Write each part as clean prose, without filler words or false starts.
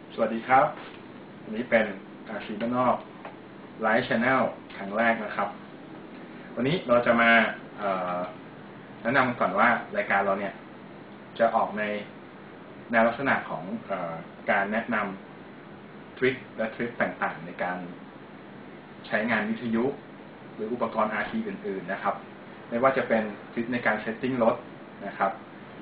สวัสดีครับอันนี้เป็นซีบ้านนอกไลฟ์ชาแนลครั้งแรกนะครับวันนี้เราจะมาแนะนำก่อนว่ารายการเราเนี่ยจะออกในแนวลักษณะของการแนะนำทริคและทริคต่างๆในการใช้งานวิทยุหรืออุปกรณ์ RT อื่นๆนะครับไม่ว่าจะเป็นทริคในการเซตติ้งรถนะครับ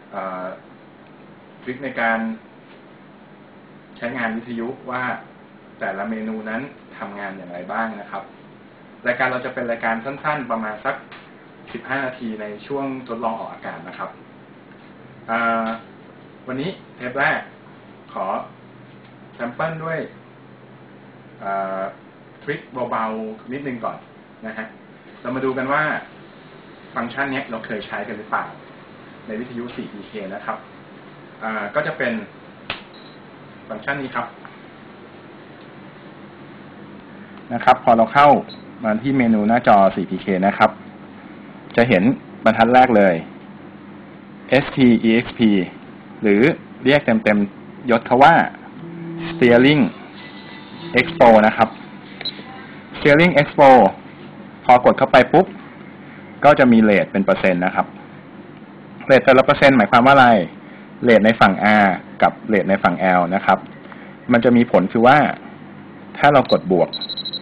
ทริคในการใช้งานวิทยุว่าแต่ละเมนูนั้นทำงานอย่างไรบ้างนะครับรายการเราจะเป็นรายการสั้นๆประมาณสัก15 นาทีในช่วงทดลองออกอากาศนะครับวันนี้เทปแรกขอแซมเปิลด้วยทริคเบาๆนิดนึงก่อนนะฮะเรามาดูกันว่าฟังก์ชันนี้เราเคยใช้กันหรือเปล่าในวิทยุ 4PK นะครับก็จะเป็นฟังก์ชันนี้ครับพอเราเข้ามาที่เมนูหน้าจอ 4PK นะครับจะเห็นบรรทัดแรกเลย ST-EXP หรือเรียกเต็มๆยศเขาว่า Steering Expo นะครับ Steering Expo พอกดเข้าไปปุ๊บก็จะมีเรทเป็นเปอร์เซ็นต์นะครับเรทแต่ละเปอร์เซ็นต์หมายความว่าอะไรเรทในฝั่ง R กับเรทในฝั่ง L นะครับมันจะมีผลคือว่าถ้าเรากดบวก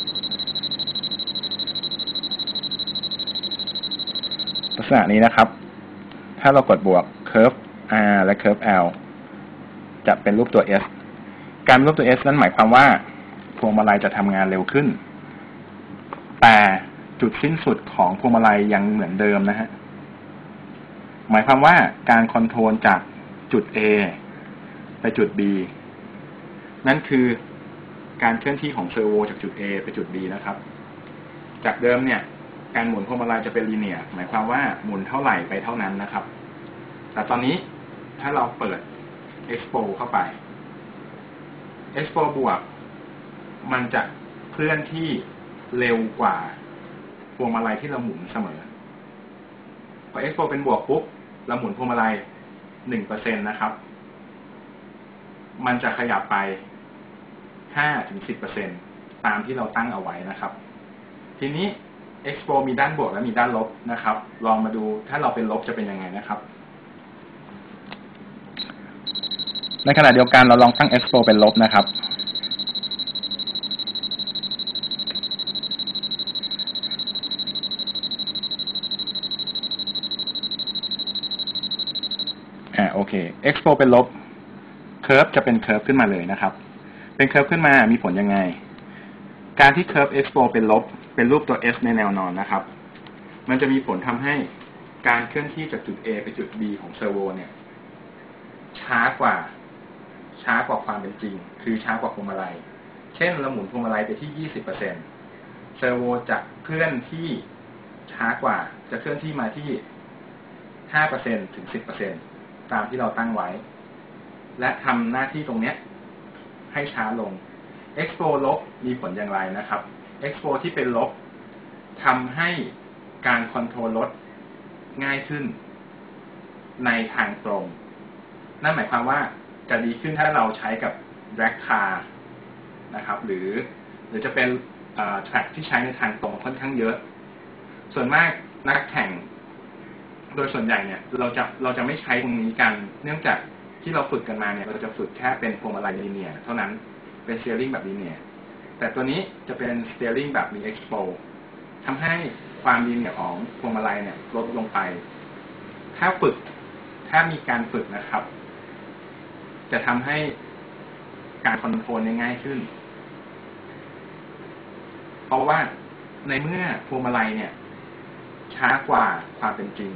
ลักษณะนี้นะครับถ้าเรากดบวก curve R และ curve L จะเป็นรูปตัว S การรูปตัว S นั้นหมายความว่าพวงมาลัยจะทำงานเร็วขึ้นแต่จุดสิ้นสุดของพวงมาลัยยังเหมือนเดิมนะฮะหมายความว่าการคอนโทรลจากจุด A ไปจุด B นั่นคือการเคลื่อนที่ของเซอร์โวจากจุด A ไปจุด B นะครับจากเดิมเนี่ยการหมุนพวงมาลัยจะเป็นลีเนียร์หมายความว่าหมุนเท่าไหร่ไปเท่านั้นนะครับแต่ตอนนี้ถ้าเราเปิด Expo เข้าไป Expo บวกมันจะเคลื่อนที่เร็วกว่าพวงมาลัยที่เราหมุนเสมอพอ Expo เป็นบวกปุ๊บเราหมุนพวงมาลัย 1% นะครับมันจะขยับไป 5-10% ตามที่เราตั้งเอาไว้นะครับทีนี้ Expo มีด้านบวกและมีด้านลบนะครับลองมาดูถ้าเราเป็นลบจะเป็นยังไงนะครับในขณะเดียวกันเราลองตั้ง Expo เป็นลบนะครับโอเค Expo เป็นลบ Curve จะเป็น Curve ขึ้นมาเลยนะครับเป็น Curve ขึ้นมามีผลยังไงการที่ Curve Expo เป็นลบเป็นรูปตัว S ในแนวนอนนะครับมันจะมีผลทำให้การเคลื่อนที่จากจุด A ไปจุด B ของเซอร์โวเนี่ยช้ากว่าความเป็นจริงคือช้ากว่าพวงมาลัยเช่นเราหมุนพวงมาลัยไปที่ 20% เซอร์โวจะเคลื่อนที่ช้ากว่าจะเคลื่อนที่มาที่ 5% ถึง 10% ตามที่เราตั้งไว้และทำหน้าที่ตรงนี้ให้ช้าลง Expo ลบมีผลอย่างไรนะครับ Expo ที่เป็นลบทำให้การคอนโทรลรถง่ายขึ้นในทางตรงนั่นหมายความว่าจะดีขึ้นถ้าเราใช้กับ drag car นะครับหรือจะเป็นtrack ที่ใช้ในทางตรงค่อนข้างเยอะส่วนมากนักแข่งโดยส่วนใหญ่เนี่ยเราจะไม่ใช้ตรงนี้กันเนื่องจากที่เราฝึกกันมาเนี่ยเราจะฝึกแค่เป็นพวงมาลัยลีเนียร์เท่านั้นเป็น steering แบบลีเนียร์แต่ตัวนี้จะเป็น steering แบบมี expo ทำให้ความลีเนียร์ของพวงมาลัยเนี่ยลดลงไปถ้ามีการฝึกนะครับจะทำให้การคอนโทรลง่ายขึ้นเพราะว่าในเมื่อพวงมาลัยเนี่ยช้ากว่าความเป็นจริง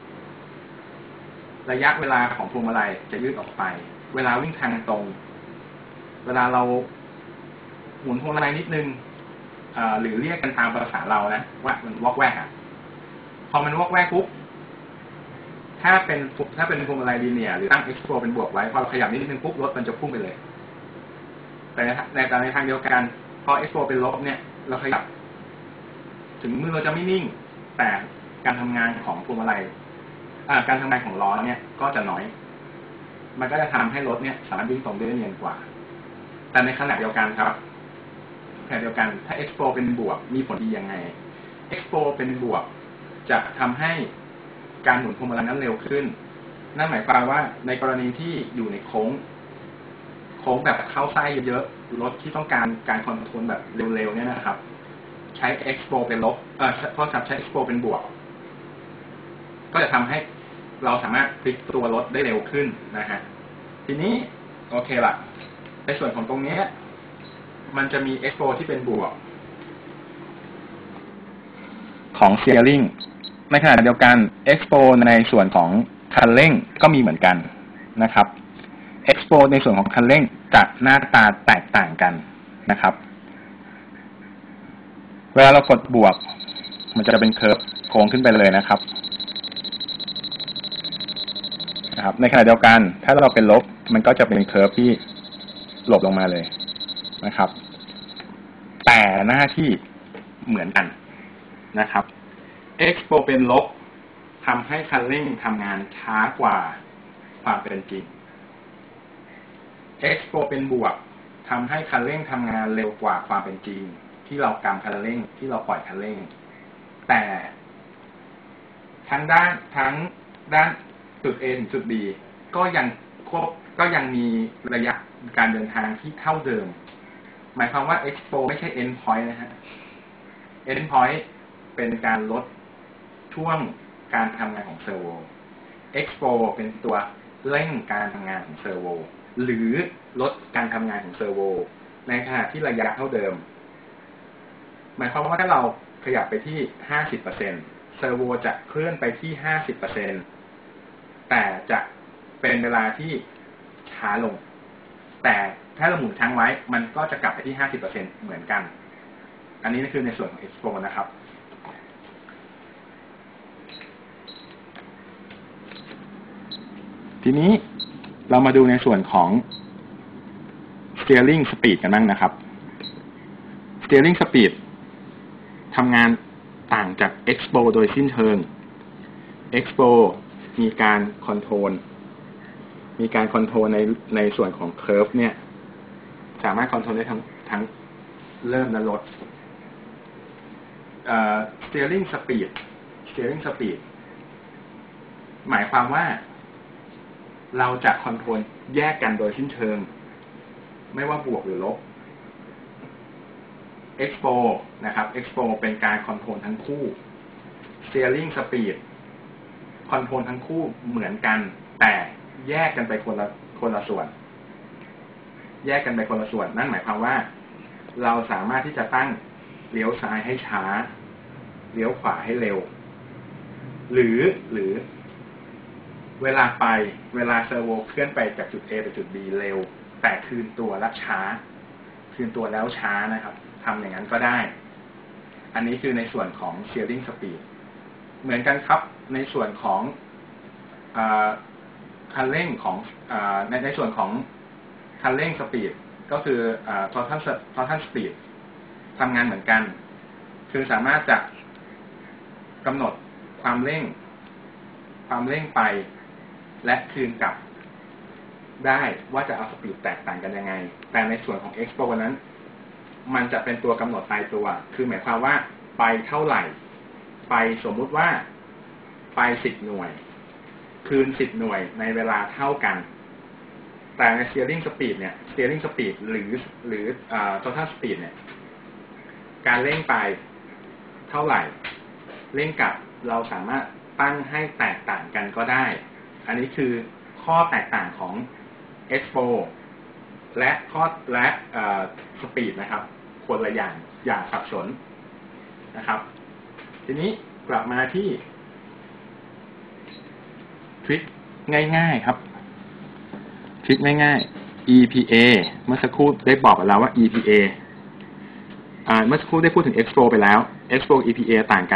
ระยะเวลาของพวงมาลัยจะยืดออกไปเวลาวิ่งทางตรงเวลาเราหมุนพวงมาลัยนิดนึงหรือเรียกกันตามภาษาเรานะว่ามันวอกแวกพอมันวอกแวกปุ๊บถ้าเป็นพวงมาลัยลีเนียร์หรือตั้ง Expo เป็นบวกไว้พอเราขยับนิดนึงปุ๊บรถมันจะพุ่งไปเลยแต่ในทางเดียวกันพอ Expo เป็นลบเนี่ยเราขยับถึงมือเราจะไม่นิ่งแต่การทำงานของพวงมาลัยการทำงานของล้อเนี่ยก็จะน้อยมันก็จะทำให้รถเนี่ยสามารถวิ่งตรงได้เนียนกว่าแต่ในขณะเดียวกันครับขณะเดียวกันถ้า expo เป็นบวกมีผลดียังไง expo เป็นบวกจะทำให้การหมุนพวงมาลัยนั้นเร็วขึ้นนั่นหมายความว่าในกรณีที่อยู่ในโค้งแบบเข้าไส้เยอะๆรถที่ต้องการคอนโทรลแบบเร็วๆเนี่ยนะครับใช้ expo เป็นลบโทษครับใช้ expo เป็นบวกก็จะทำให้เราสามารถพลิกตัวรถได้เร็วขึ้นนะฮะทีนี้โอเคละในส่วนของตรงนี้มันจะมี expo ที่เป็นบวกของ steering ในขณะเดียวกัน expo ในส่วนของคันเร่งก็มีเหมือนกันนะครับ expo ในส่วนของคันเร่งจะหน้าตาแตกต่างกันนะครับเวลาเรากดบวกมันจะเป็นเคิร์ฟโค้งขึ้นไปเลยนะครับในขณะเดียวกันถ้าเราเป็นลบมันก็จะเป็นเคิร์ฟที่หลบลงมาเลยนะครับแต่หน้าที่เหมือนกันนะครับ expo เป็นลบทำให้คันเร่งทำงานช้ากว่าความเป็นจริง expo เป็นบวกทำให้คันเร่งทำงานเร็วกว่าความเป็นจริงที่เรากำคันเร่งที่เราปล่อยคันเร่งแต่ทั้งด้านจุด A ถึงจุด B ก็ยังมีระยะการเดินทางที่เท่าเดิมหมายความว่า expo ไม่ใช่ end point นะฮะ end point เป็นการลดช่วงการทำงานของเซอร์โว expo เป็นตัวเร่งการทำงานของเซอร์โวหรือลดการทำงานของเซอร์โวในขณะที่ระยะเท่าเดิมหมายความว่าถ้าเราขยับไปที่ 50% เซอร์โวจะเคลื่อนไปที่ 50% แต่จะเป็นเวลาที่ช้าลงแต่ถ้าเราหมุนค้างไว้มันก็จะกลับไปที่ 50% เหมือนกันอันนี้คือในส่วนของ expo นะครับทีนี้เรามาดูในส่วนของ steering speed กันบ้างนะครับ steering speed ทำงานต่างจาก expo โดยสิ้นเชิง expo มีการคอนโทรลในส่วนของ curve เนี่ยสามารถคอนโทรลได้ทั้งเริ่มและลดsteering speed หมายความว่าเราจะคอนโทรลแยกกันโดยสิ้นเชิงไม่ว่าบวกหรือลบ expo นะครับ expo เป็นการคอนโทรลทั้งคู่ steering speed คอนโทรลทั้งคู่เหมือนกันแต่แยกกันไปคนละส่วนนั่นหมายความว่าเราสามารถที่จะตั้งเลี้ยวซ้ายให้ช้าเลี้ยวขวาให้เร็วหรือเวลาเซอร์โวเคลื่อนไปจากจุด A ไปจุด B เร็วแต่คืนตัวแล้วช้านะครับทำอย่างนั้นก็ได้อันนี้คือในส่วนของ steering speed เหมือนกันครับในส่วนของคันเร่งของในส่วนของคันเร่ง speed ก็คือtotal speed ทำงานเหมือนกันคือสามารถจะกำหนดความเร่งไปและคืนกลับได้ว่าจะเอาสปีดแตกต่างกันยังไงแต่ในส่วนของ expo นั้นมันจะเป็นตัวกำหนดตายตัวคือหมายความว่าไปเท่าไหร่ไปสมมุติว่าไป10 หน่วยคืน10 หน่วยในเวลาเท่ากันแต่ใน steering speed เนี่ย steering speed หรือ total speed เนี่ยการเร่งไปเท่าไหร่เร่งกลับเราสามารถตั้งให้แตกต่างกันก็ได้อันนี้คือข้อแตกต่างของ expo และspeed นะครับคนละอย่างอย่าสับสนนะครับทีนี้กลับมาที่ทริคง่ายๆครับทริคง่ายๆ EPA เมื่อสักครู่ได้บอกไปแล้วว่า EPA เมื่อสักครู่ได้พูดถึง expo ไปแล้ว expo EPA ต่างกัน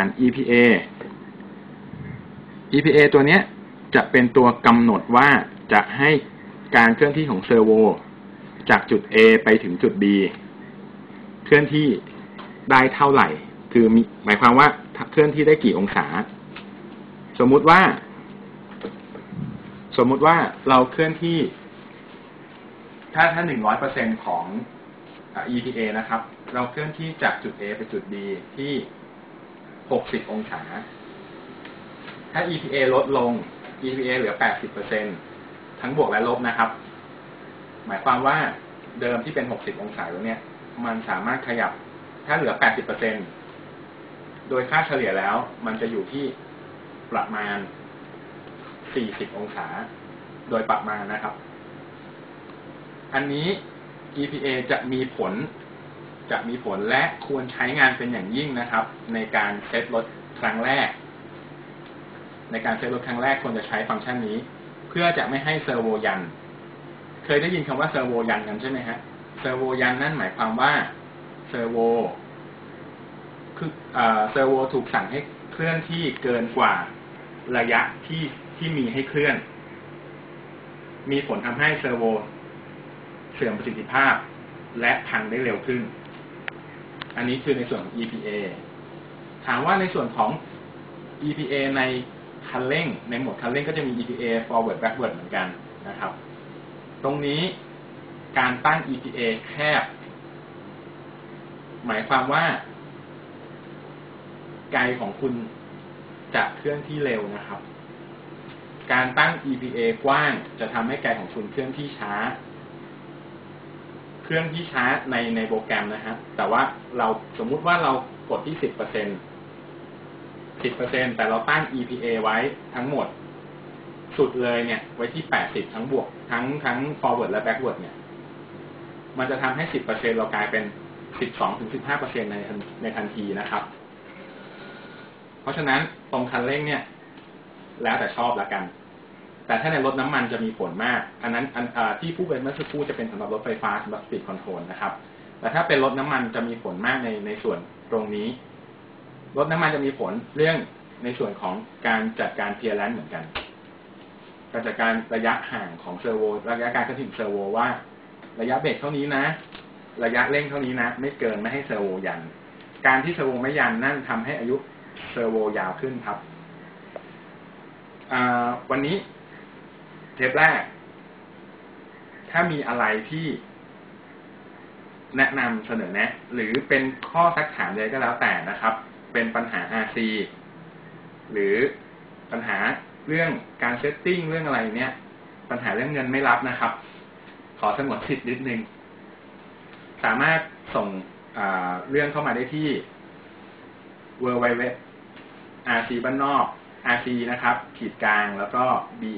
EPA ตัวเนี้ยจะเป็นตัวกำหนดว่าจะให้การเคลื่อนที่ของเซอร์โวจากจุด A ไปถึงจุด B เคลื่อนที่ได้เท่าไหร่คือหมายความว่าเคลื่อนที่ได้กี่องศาสมมุติว่าเราเคลื่อนที่ถ้า100%ของEPA นะครับเราเคลื่อนที่จากจุด A ไปจุด B ที่60องศาถ้า EPA ลดลง EPA เหลือ 80% ทั้งบวกและลบนะครับหมายความว่าเดิมที่เป็น60องศาแล้วเนี่ยมันสามารถขยับถ้าเหลือ 80% โดยค่าเฉลี่ยแล้วมันจะอยู่ที่ประมาณ40องศาโดยประมาณนะครับอันนี้ EPA จะมีผลและควรใช้งานเป็นอย่างยิ่งนะครับในการเซตรถครั้งแรกควรจะใช้ฟังก์ชันนี้เพื่อจะไม่ให้เซอร์โวยันเคยได้ยินคำว่าเซอร์โวยันกันใช่ไหมฮะเซอร์โวยันนั่นหมายความว่าเซอร์โวคือเซอร์โวถูกสั่งให้เคลื่อนที่เกินกว่าระยะที่มีให้เคลื่อนมีผลทำให้เซอร์โวเสื่อมประสิทธิภาพและพังได้เร็วขึ้นอันนี้คือในส่วนของ EPA ถามว่าในส่วนของ EPA ในคันเร่งในโหมดคันเร่งก็จะมี EPA forward backward เหมือนกันนะครับตรงนี้การตั้ง EPA แคบหมายความว่าไกของคุณจะเคลื่อนที่เร็วนะครับการตั้ง EPA กว้างจะทำให้ไกของคุณเคลื่อนที่ช้าในโปรแกรมนะฮะแต่ว่าเราสมมุติว่าเรากดที่ 10% แต่เราตั้ง EPA ไว้ทั้งหมดสุดเลยเนี่ยไว้ที่80ทั้งบวกทั้ง forward และ backward เนี่ยมันจะทำให้ 10% เรากลายเป็น 12-15% ในทันทีนะครับเพราะฉะนั้นตรงคันเร่งเนี่ยแล้วแต่ชอบละกันแต่ถ้าในรถน้ำมันจะมีผลมากอันนั้นที่ผู้เป็นเมื่อสักครู่จะเป็นสำหรับรถไฟฟ้าสำหรับ speed control นะครับแต่ถ้าเป็นรถน้ำมันจะมีผลมากในส่วนตรงนี้รถน้ำมันจะมีผลเรื่องในส่วนของการจัดการ clearance เหมือนกันการจัดการระยะห่างของเซอร์โวระยะการเคลื่อนที่เซอร์โวว่าระยะเบรกเท่านี้นะระยะเร่งเท่านี้นะไม่เกินไม่ให้เซอร์โวยันการที่เซอร์โวไม่ยันนั่นทำให้อายุเซอร์โวยาวขึ้นครับวันนี้เทปแรกถ้ามีอะไรที่แนะนำเสนอแนะหรือเป็นข้อซักถามใดก็แล้วแต่นะครับเป็นปัญหา RC หรือปัญหาเรื่องการเซตติ้งเรื่องอะไรเนี่ยปัญหาเรื่องเงินไม่รับนะครับขอสงวนสิทธิ์นิดนึงสามารถส่งเรื่องเข้ามาได้ที่ www RC บ้านนอก RC นะครับ_แล้วก็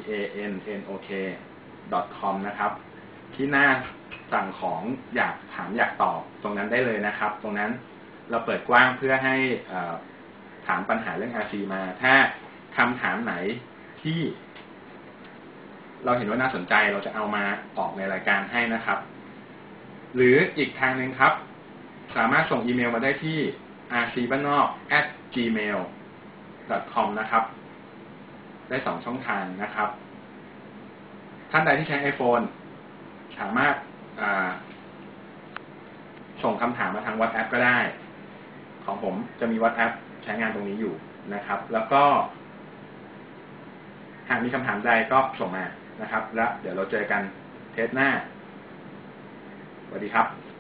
BANNOK.com นะครับที่หน้าสั่งของอยากถามอยากตอบตรงนั้นได้เลยนะครับตรงนั้นเราเปิดกว้างเพื่อให้ถามปัญหาเรื่อง RC มาถ้าคำถามไหนที่เราเห็นว่าน่าสนใจเราจะเอามาออกในรายการให้นะครับหรืออีกทางหนึ่งครับสามารถส่งอีเมลมาได้ที่ rcbanok@gmail.com นะครับได้2ช่องทางนะครับท่านใดที่ใช้ iPhone สามารถส่งคำถามมาทาง WhatsApp ก็ได้ของผมจะมี WhatsApp ใช้งานตรงนี้อยู่นะครับแล้วก็หากมีคำถามใดก็ส่งมานะครับแล้วเดี๋ยวเราเจอกันเทปหน้าสวัสดีครับ